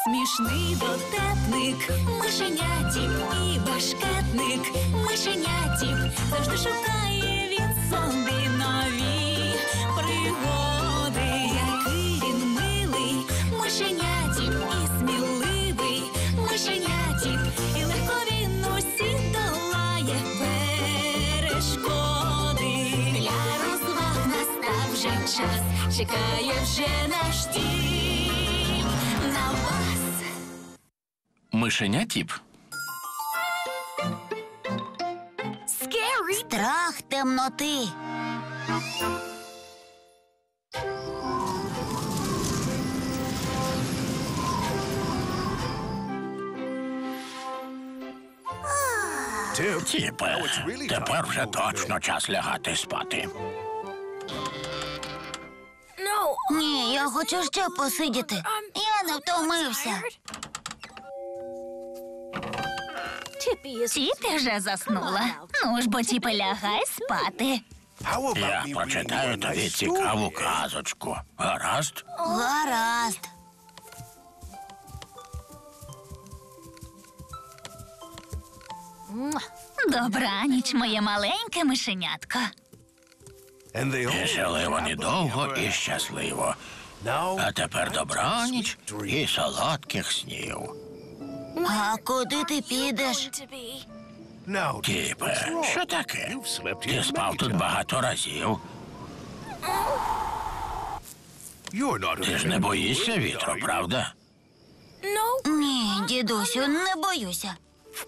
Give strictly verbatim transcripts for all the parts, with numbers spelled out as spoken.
Смішний дотепник, мишенятів і башкетник. Мишенятів завжди шукає він собі нові пригоди. Який він милий, мишенятів і сміливий. Мишенятів і легко він усіх долає перешкоди. Для розваг настав вже час, чекає вже наш дім на вас. Мишеня Тіп. Страх темноти. Тіпе, тепер вже точно час лягати спати. Ні, я хочу ще посидіти. Я не втомився. Тіпі вже заснула. Ну ж бо, Тіпе, лягай спати. Я прочитаю тобі цікаву казочку. Гаразд? Гаразд. Добраніч, моє маленьке мишенятко. І жили вони довго і щасливо. А тепер добраніч і солодких снів. А куди ти підеш? Тіпе, що таке? Ти спав тут багато разів. Ти ж не боїшся вітру, правда? Ні, дідусю, не боюся.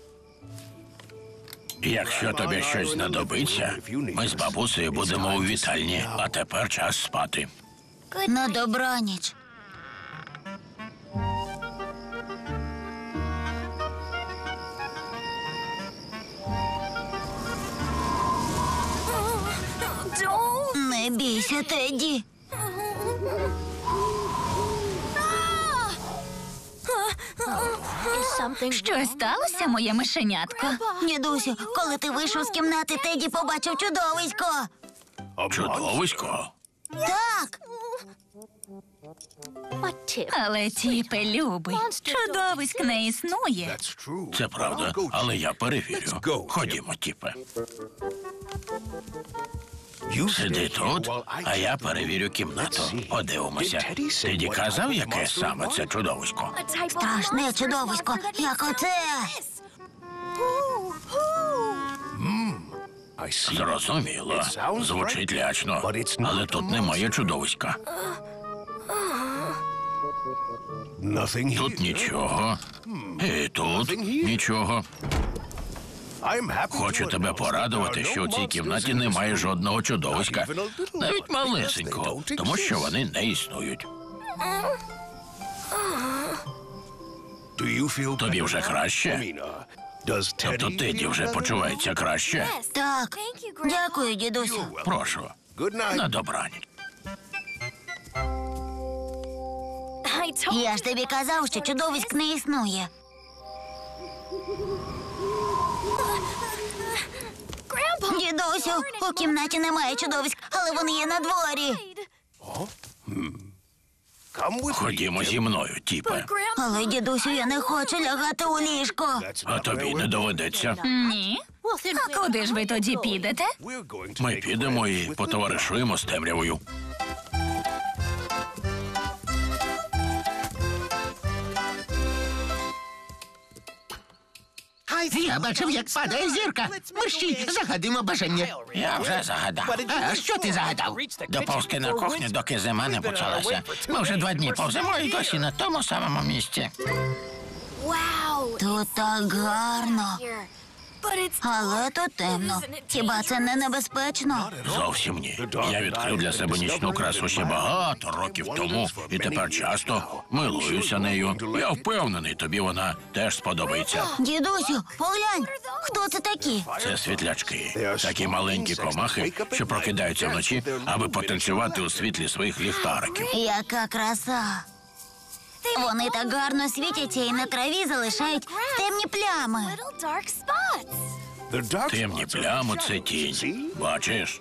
Якщо тобі щось знадобиться, ми з бабусею будемо у вітальні, а тепер час спати. На добраніч. Не бійся, Тедді. Щось сталося, моє мишенятко? Дідусю, коли ти вийшов з кімнати, Тедді побачив чудовисько. Чудовисько? Так. Але, Тіпе, любий, чудовиськ не існує. Це правда, але я перевірю. Ходімо, Тіпе. Сиди тут, а я перевірю кімнату. Подивимося. Теді казав, яке саме це чудовисько? Страшне чудовисько, як оце. Зрозуміло. Звучить лячно, але тут немає чудовиська. Тут нічого. І тут нічого. Хочу тебе порадувати, що в цій кімнаті немає жодного чудовиська. Навіть малесенького, тому що вони не існують. Тобі вже краще? Тобто Теді вже почувається краще? Так. Дякую, дідусю. Прошу. На добраніч. Я ж тобі казав, що чудовиськ не існує. Дідусю, у кімнаті немає чудовиськ, але вони є на дворі. Ходімо зі мною, Тіпе. Але, дідусю, я не хочу лягати у ліжко. А тобі не доведеться. Ні? А куди ж ви тоді підете? Ми підемо і потоваришуємо з темрявою. Я бачив, як падає зірка. Мерщій, загадимо бажання. Я вже загадав. А що ти загадав? Доповзти на кухню, доки зима не почалася. Ми вже два дні повземо і досі на тому самому місці. Тут так гарно. Але тут темно. Хіба це не небезпечно? Зовсім ні. Я відкрив для себе нічну красу ще багато років тому, і тепер часто милуюся нею. Я впевнений, тобі вона теж сподобається. Дідусю, поглянь, хто це такі? Це світлячки. Такі маленькі комахи, що прокидаються вночі, аби потанцювати у світлі своїх ліхтариків. Яка краса. Вони так гарно світяться і на траві залишають темні плями. Темні плями – це тінь. Бачиш?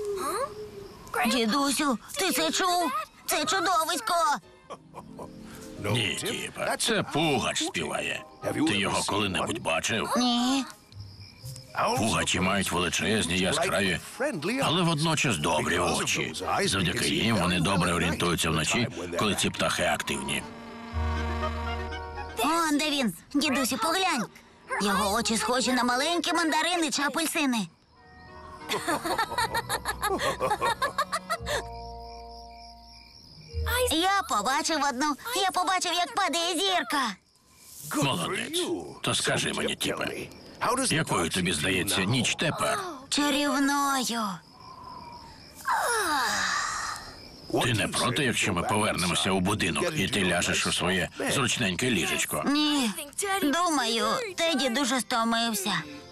Дідусю, ти це чув? Це чудовисько. Ні, Тіпе, це Пугач співає. Ти його коли-небудь бачив? Ні. Пугачі мають величезні, яскраві, але водночас добрі очі. Завдяки їм вони добре орієнтуються вночі, коли ці птахи активні. Он де він. Дідусю, поглянь. Його очі схожі на маленькі мандарини чи апельсини. Я побачив одну. Я побачив, як падає зірка. Молодець. То скажи мені, Тіпе, якою тобі здається ніч тепер? Чарівною. Ти не проти, якщо ми повернемося у будинок, і ти ляжеш у своє зручненьке ліжечко? Ні. Думаю, Теді дуже стомився.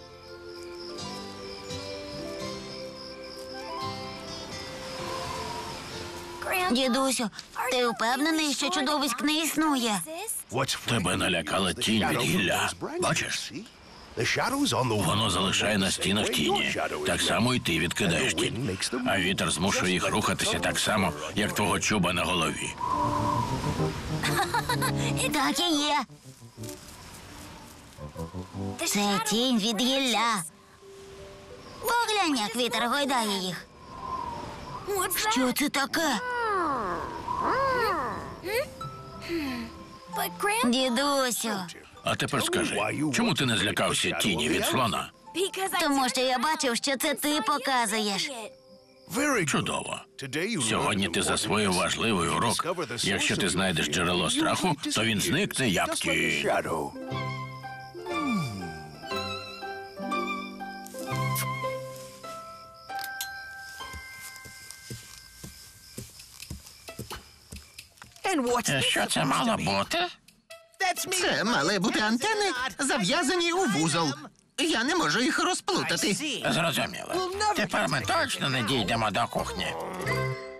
Дідусю, ти впевнений, що чудовиськ не існує? Тебе налякала тінь від гілля. Бачиш? Воно залишає на стінах тіні. Так само і ти відкидаєш тінь. А вітер змушує їх рухатися так само, як твого чуба на голові. Так і є. Це тінь від гілля. Поглянь, як вітер гойдає їх. Що це таке? Дідусю, А тепер скажи, чому ти не злякався тіні від слона? тому що я бачив, що це ти показуєш. Чудово. Сьогодні ти засвоїв важливий урок. Якщо ти знайдеш джерело страху, то він зникне, як тінь. Е, Що це мало бути? Це мали бути антени, зав'язані у вузол. Я не можу їх розплутати. Зрозуміло. Тепер ми точно не дійдемо до кухні.